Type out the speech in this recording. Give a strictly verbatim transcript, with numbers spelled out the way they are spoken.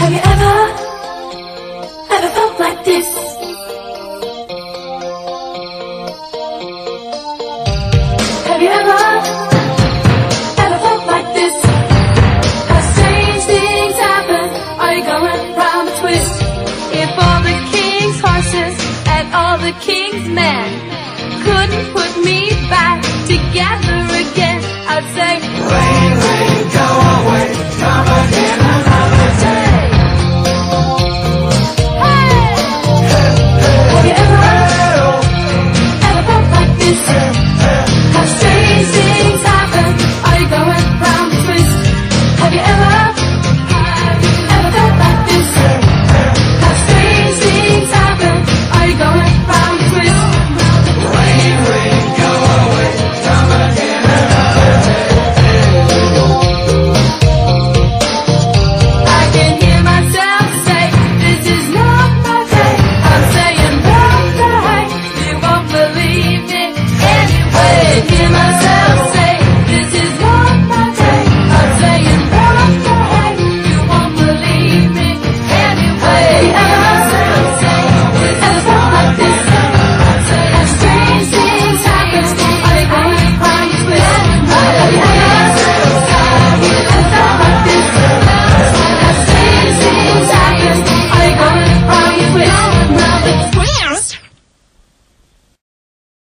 Have you ever, ever felt like this? Have you ever, ever felt like this? How strange things happen, are you going round a twist? If all the king's horses and all the king's men couldn't put me back together again, I'd say, rain, rain, go